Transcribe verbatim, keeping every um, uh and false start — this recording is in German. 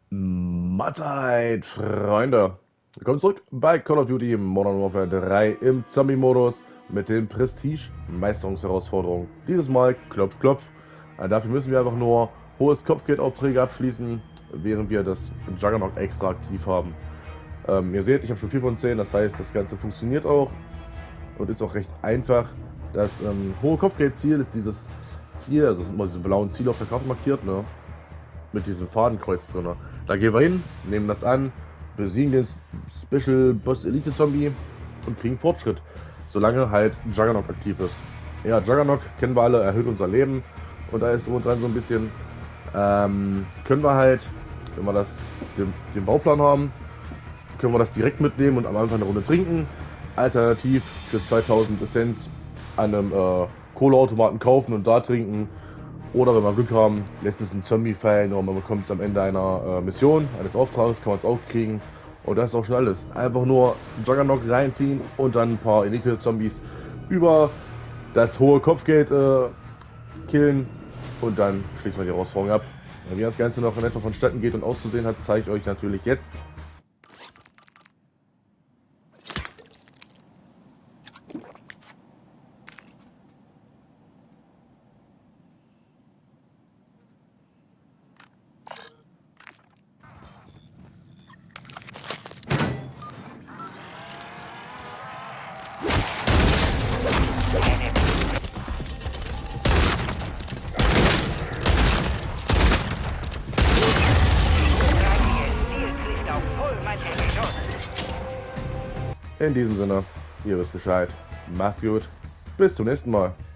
Mahlzeit, Freunde! Willkommen zurück bei Call of Duty Modern Warfare drei im Zombie-Modus mit den Prestige-Meisterungsherausforderungen. Dieses Mal klopf, klopf. Äh, Dafür müssen wir einfach nur hohes Kopfgeldaufträge abschließen, während wir das Juggernaut extra aktiv haben. Ähm, ihr seht, ich habe schon vier von zehn, das heißt, das Ganze funktioniert auch und ist auch recht einfach. Das ähm, hohe Kopfgeldziel ist dieses Ziel, also es sind immer diese blauen Ziele auf der Karte markiert, ne? Mit diesem Fadenkreuz drin. Da gehen wir hin, nehmen das an, besiegen den Special Boss Elite Zombie und kriegen Fortschritt. Solange halt Juggernaut aktiv ist. Ja, Juggernaut kennen wir alle, erhöht unser Leben und da ist drum und dran so ein bisschen. Ähm, können wir halt, wenn wir das den, den Bauplan haben, können wir das direkt mitnehmen und am Anfang eine Runde trinken. Alternativ für zweitausend Essenz an einem äh, Kohleautomaten kaufen und da trinken. Oder wenn wir Glück haben, lässt es einen Zombie fallen und man bekommt es am Ende einer äh, Mission, eines Auftrags, kann man es auch kriegen. Und das ist auch schon alles. Einfach nur Juggernaut reinziehen und dann ein paar Elite-Zombies über das hohe Kopfgeld äh, killen und dann schließt man die Herausforderung ab. Und wie das Ganze noch in etwa vonstatten geht und auszusehen hat, zeige ich euch natürlich jetzt. In diesem Sinne, ihr wisst Bescheid. Macht's gut. Bis zum nächsten Mal.